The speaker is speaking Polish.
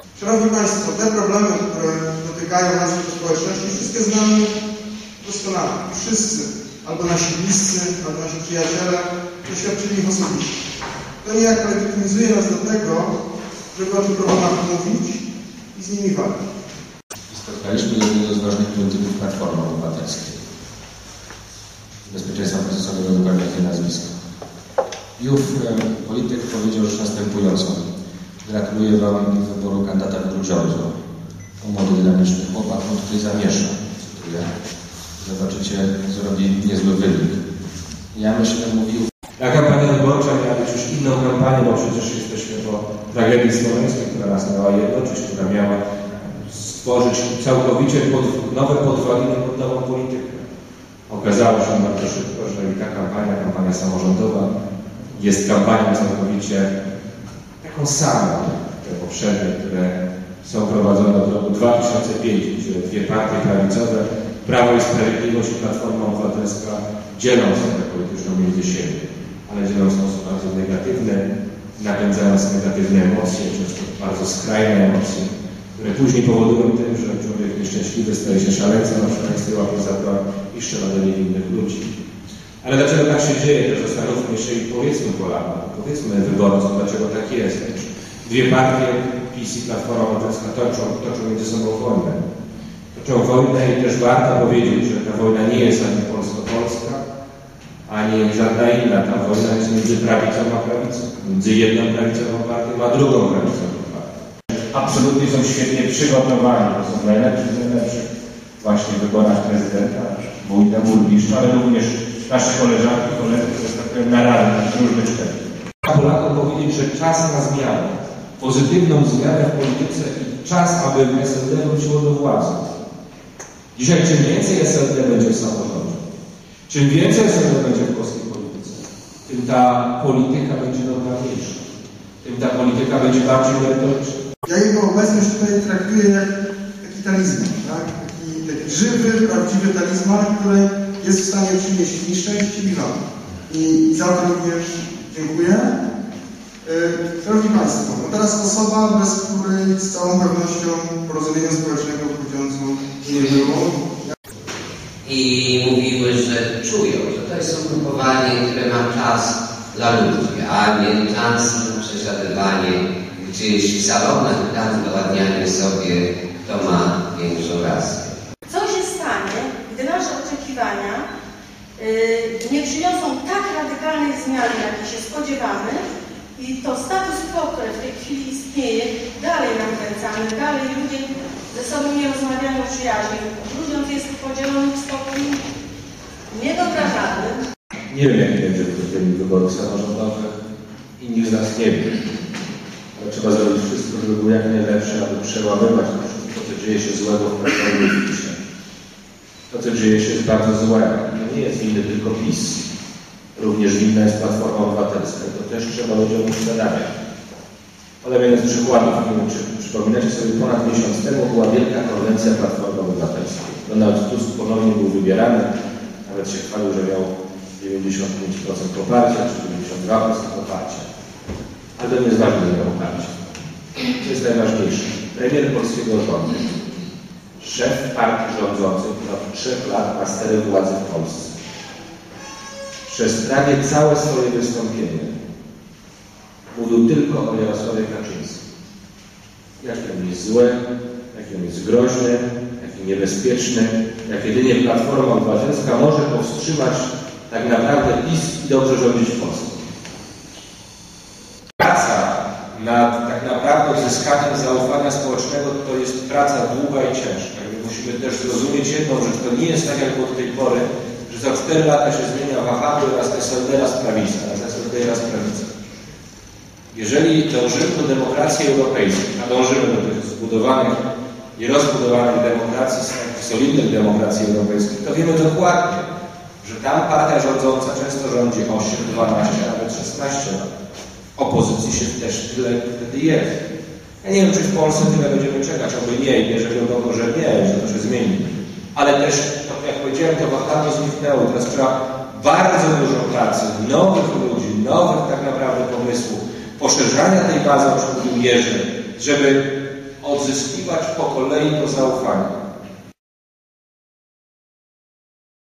Szanowni Państwo, te problemy, które dotykają naszej społeczności, wszystkie znamy doskonale. Wszyscy, albo nasi bliscy, albo nasi przyjaciele, doświadczyli ich osobiście. To niejako legitymizuje nas do tego, żeby o tych problemach mówić i z nimi walczyć. Spotkaliśmy jednego z ważnych priorytetów Platformy Obywatelskiej. Bezpieczeństwa procesowego dokładnie takie nazwisko. I ów polityk powiedział już następująco. Gratuluję Wam wyboru kandydata w Grudziądzu. To młody, dynamiczny chłopak, on tutaj zamiesza. Cytuję. Zobaczycie, zrobi niezły wynik. Ja myślę, mówił. Ta kampania wyborcza miała być już inną kampanią, bo przecież jesteśmy po tragedii smoleńskiej, która nas miała jednoczyć, która miała stworzyć całkowicie nowe podwaliny pod nową politykę. Okazało się bardzo szybko, że i ta kampania samorządowa jest kampanią całkowicie taką samą, te poprzednie, które są prowadzone od roku 2005, gdzie dwie partie prawicowe, Prawo i Sprawiedliwość i Platforma Obywatelska dzielą sobie polityczną między siebie, ale dzielą w sposób bardzo negatywny, napędzając negatywne emocje, często bardzo skrajne emocje, które później powodują tym, że człowiek nieszczęśliwy staje się szaleńcem, a szaleństwo łapie za to i strzela do niewinnych ludzi. Ale dlaczego tak się dzieje, to zastanówmy się i powiedzmy Polakom, powiedzmy wyborcom, dlaczego tak jest. Dwie partie, PiS i Platforma Obywatelska, toczą między sobą wojnę. Toczą wojnę i też warto powiedzieć, że ta wojna nie jest ani polsko-polska, ani żadna inna. Ta wojna jest między prawicą a prawicą. Między jedną prawicową partią a drugą prawicową partią. Absolutnie są świetnie przygotowani. To są najlepsi z najlepszych właśnie w wyborach prezydenta, wójta, burmistrza, ale również nasze koleżanki, koledzy, którzy tak na radę, na różne cztery. Polakom powiedzieć, że czas na zmianę, pozytywną zmianę w polityce i czas, aby SLD wróciło do władzy. Dzisiaj czym więcej SLD będzie w samorządzie, czym więcej SLD będzie w polskiej polityce, tym ta polityka będzie normalniejsza, tym ta polityka będzie bardziej merytoryczna. Ja jego obecność tutaj traktuję jak taki talizman, tak? Taki żywy, prawdziwy talizman, który jest w stanie przynieść i szczęście i wam. I za to również dziękuję. Szanowni Państwo, no teraz osoba, bez której z całą pewnością porozumienia społecznego w Grudziądzu nie było. I mówiły, że czują, że to jest ugrupowanie, które ma czas dla ludzi, a nie czas na przesiadywanie gdzieś w salonach, tam udowadnianie sobie, kto ma większą rację. Co się stanie, gdy nasze oczekiwania nie przyniosą tak radykalnej zmiany, jakiej się spodziewamy, i to status quo, które w tej chwili istnieje, dalej nam kręcamy, dalej ludzie ze sobą nie rozmawiają przyjaźnie. Grudziądz jest podzielony w stopniu niewyobrażalnym. Nie wiem, jaki będzie wynik wyborów samorządowych i nikt z nas nie wie. Ale trzeba zrobić wszystko, żeby było jak najlepsze, aby przełamywać to, co dzieje się złego w Platformie Obywatelskiej. To, co dzieje się jest bardzo złe. To nie jest winny tylko PiS. Również winna jest Platforma Obywatelska. To też trzeba ludziom uświadamiać. Ale jeden z przykładów, nie wiem, czy przypominacie sobie, ponad miesiąc temu była wielka konwencja Platformy Obywatelskiej. Donald Tusk ponownie był wybierany, nawet się chwalił, że miał 95% poparcia, czy 92% poparcia. Ale to nie jest ważne, że miał poparcie. To jest najważniejsze. Premier polskiego rządu, szef partii rządzącej, która od 3 lat ma stery władzy w Polsce. Przez prawie całe swoje wystąpienie mówił tylko o Jarosławie Kaczyńskim. Jak on jest zły, jak on jest groźny, jaki niebezpieczny, jak jedynie Platforma Obywatelska może powstrzymać tak naprawdę PiS i dobrze rządzić w Polsce. Praca nad tak naprawdę uzyskaniem zaufania społecznego to jest praca długa i ciężka. I musimy też zrozumieć jedną rzecz, to nie jest tak jak było do tej pory, że za 4 lata się zmienia wahadło, raz SLD, raz prawica, raz SLD, raz prawica. Jeżeli dążymy do demokracji europejskiej, a dążymy do tych zbudowanych i rozbudowanych demokracji, solidnych demokracji europejskich, to wiemy dokładnie, że tam partia rządząca często rządzi 8, 12, nawet 16 lat. Opozycji się też tyle wtedy jest. Ja nie wiem, czy w Polsce tyle będziemy czekać, oby nie, i wierzę głęboko, że nie, że to się zmieni. Ale też, tak jak powiedziałem, to wahadło zniknęło. Teraz trzeba bardzo dużo pracy, nowych ludzi, nowych tak naprawdę pomysłów, poszerzania tej bazy, o czym mówił Jerzy, żeby odzyskiwać po kolei to zaufanie.